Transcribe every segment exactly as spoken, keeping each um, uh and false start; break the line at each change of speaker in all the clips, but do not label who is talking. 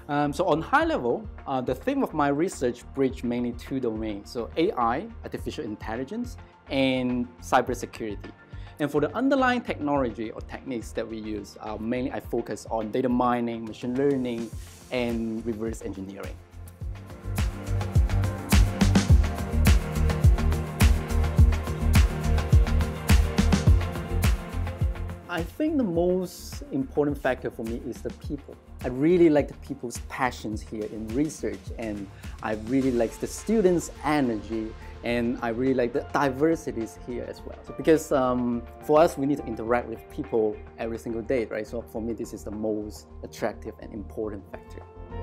Um, so on high level, uh, the theme of my research bridge mainly two domains. So A I, artificial intelligence, and cybersecurity. And for the underlying technology or techniques that we use, uh, mainly I focus on data mining, machine learning, and reverse engineering. I think the most important factor for me is the people. I really like the people's passions here in research, and I really like the students' energy, and I really like the diversities here as well. So because um, for us, we need to interact with people every single day, right? So for me, this is the most attractive and important factor.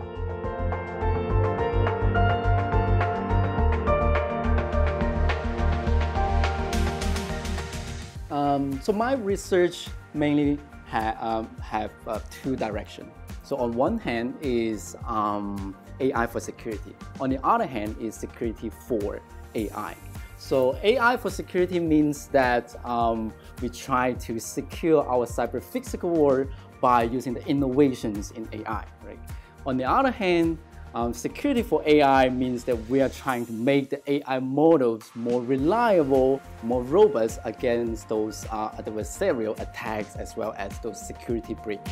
Um, so my research mainly ha um, have uh, two directions. So on one hand is um, A I for security. On the other hand is security for A I. So A I for security means that um, we try to secure our cyber physical world by using the innovations in A I, right? On the other hand, Um, security for A I means that we are trying to make the A I models more reliable, more robust against those uh, adversarial attacks as well as those security breach.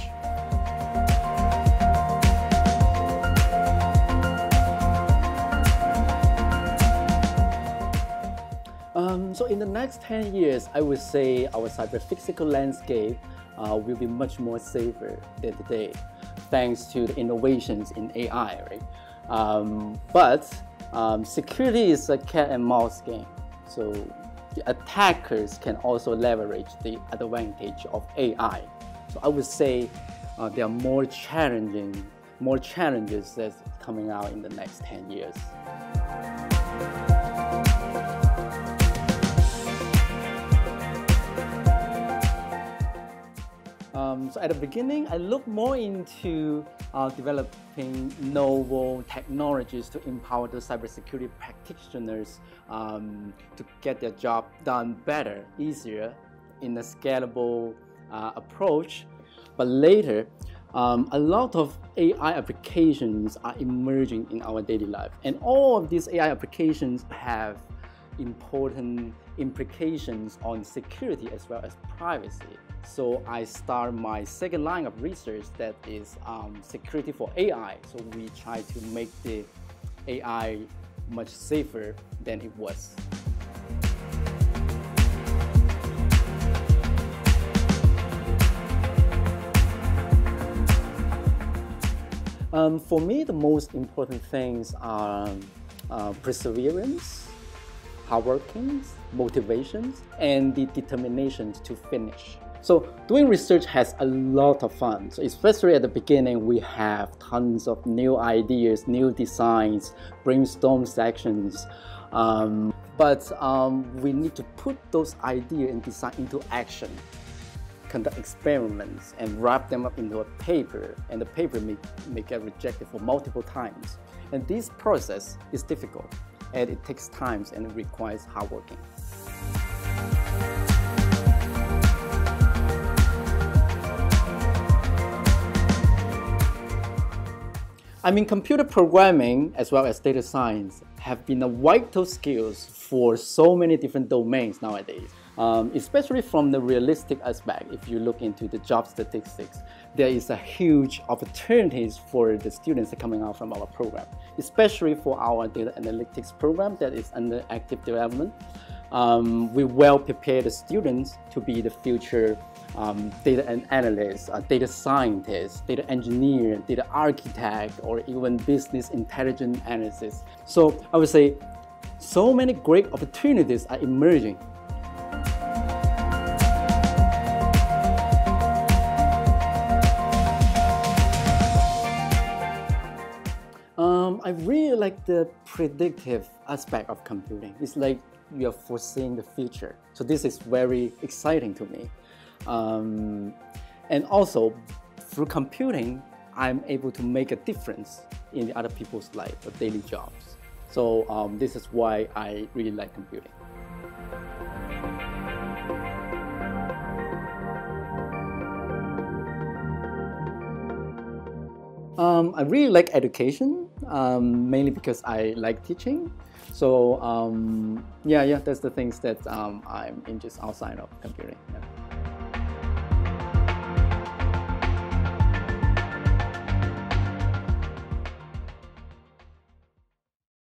Um, so in the next ten years, I would say our cyber physical landscape uh, will be much more safer than today, thanks to the innovations in A I, right? Um, but um, security is a cat and mouse game. So the attackers can also leverage the advantage of A I. So I would say uh, there are more challenging, more challenges that's coming out in the next ten years. Um, so at the beginning, I looked more into uh, developing novel technologies to empower the cybersecurity practitioners um, to get their job done better, easier, in a scalable uh, approach. But later, um, a lot of A I applications are emerging in our daily life. And all of these A I applications have important implications on security as well as privacy. So I start my second line of research, that is um, security for A I. So we try to make the A I much safer than it was. Um, for me, the most important things are uh, perseverance, hard working, motivations, and the determination to finish. So doing research has a lot of fun. So especially at the beginning, we have tons of new ideas, new designs, brainstorm sections. Um, but um, we need to put those ideas and design into action, conduct experiments, and wrap them up into a paper. And the paper may, may get rejected for multiple times. And this process is difficult, and it takes time and it requires hard working. I mean, computer programming as well as data science have been a vital skills for so many different domains nowadays. Um, especially from the realistic aspect, if you look into the job statistics, there is a huge opportunities for the students coming out from our program, especially for our data analytics program that is under active development. Um, we well prepare the students to be the future um, data analysts, uh, data scientists, data engineer, data architect, or even business intelligence analysis. So I would say so many great opportunities are emerging. Um, I really like the predictive aspect of computing. It's like we are foreseeing the future. So this is very exciting to me. Um, and also, through computing, I'm able to make a difference in the other people's life or daily jobs. So um, this is why I really like computing. Um, I really like education, um, mainly because I like teaching. So um, yeah, yeah, that's the things that um, I'm interested outside of computing. Yeah.